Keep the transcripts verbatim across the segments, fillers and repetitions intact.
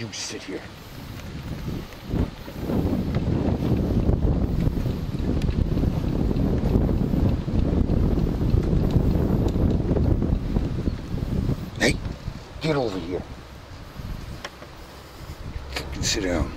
You sit here. Hey, get over here. You sit down.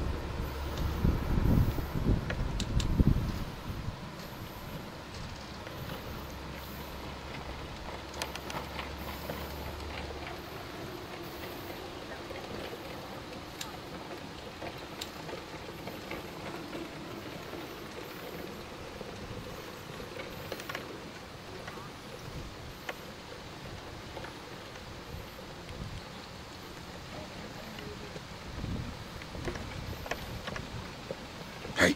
Hey.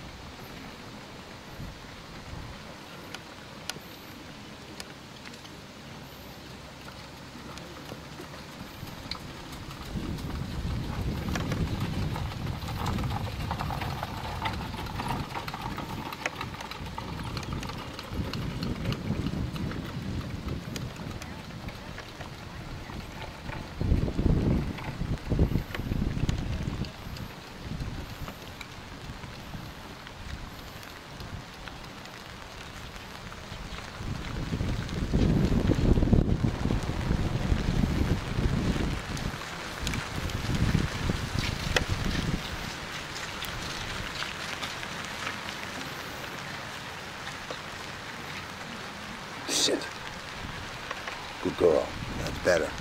Sit. Good girl. That's better.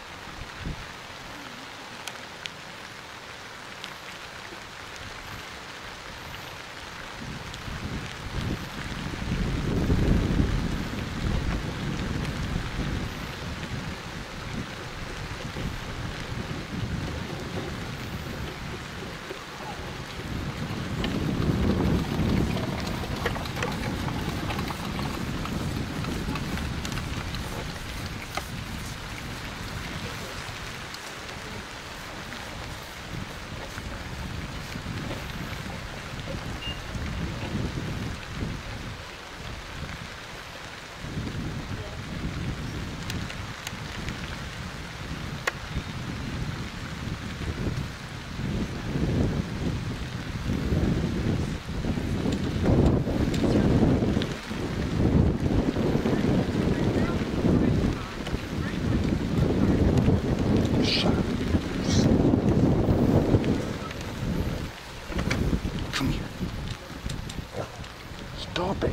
Come here. Stop it.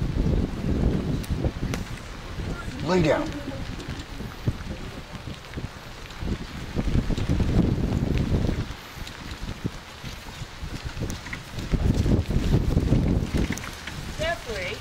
Lay down. Separate.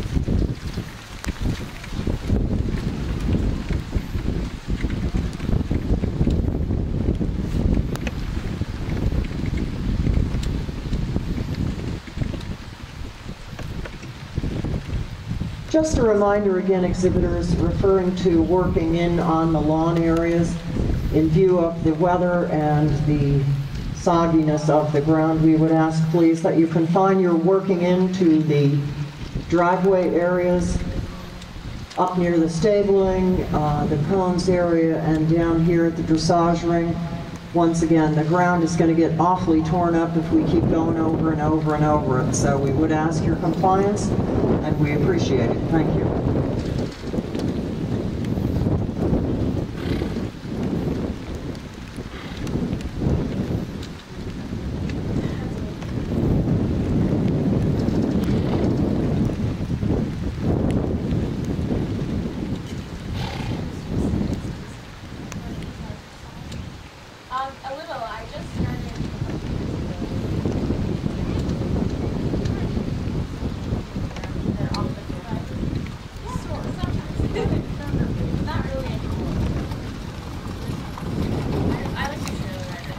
Just a reminder again, exhibitors, referring to working in on the lawn areas in view of the weather and the sogginess of the ground, we would ask please that you confine your working into the driveway areas up near the stabling, uh, the cones area, and down here at the dressage ring. Once again, the ground is going to get awfully torn up if we keep going over and over and over it. So we would ask your compliance, and we appreciate it. Thank you. Um, a little. I just started. They're off the field. Sort of, sometimes. Not really anymore. I, I like to show that.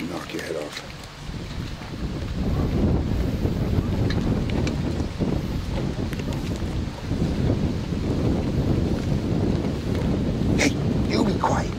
knock your head off. Hey, you be quiet.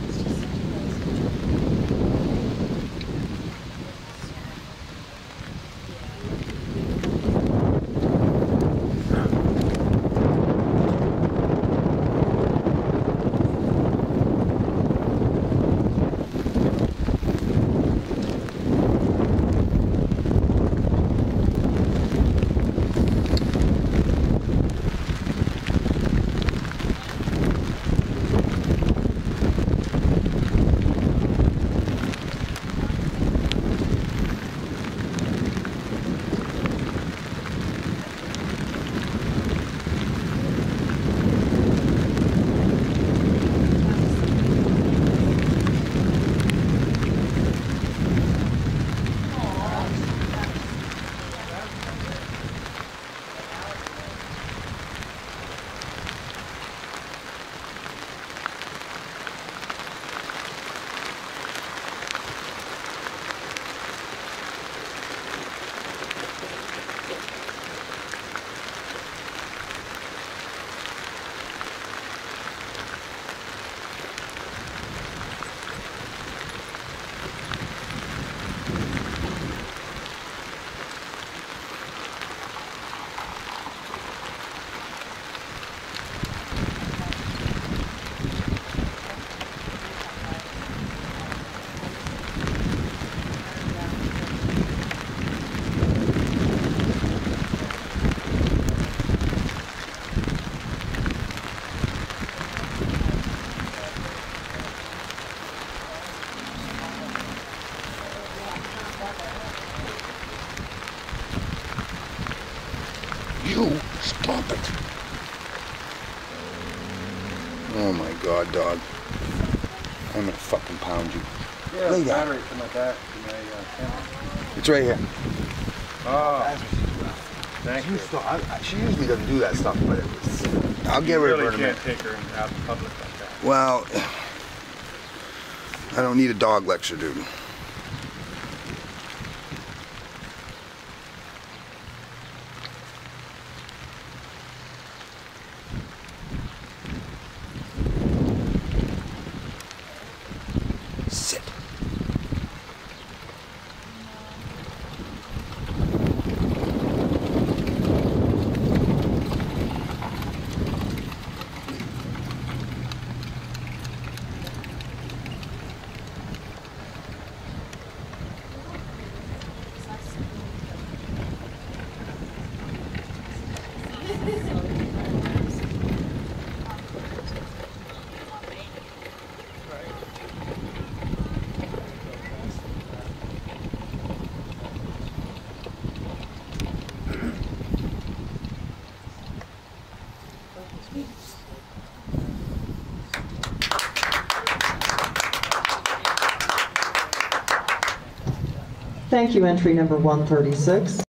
You stop it. Oh my God, dog. I'm gonna fucking pound you. Yeah, Lay down. battery for my back, for my uh, camera. It's right here. Oh, thank you. You stop. I, I, she usually doesn't do that stuff, but it was. I'll get You rid really of her in a can't minute. take her in out in public like that. Well, I don't need a dog lecture, dude. Sit. Thank you, entry number one thirty-six.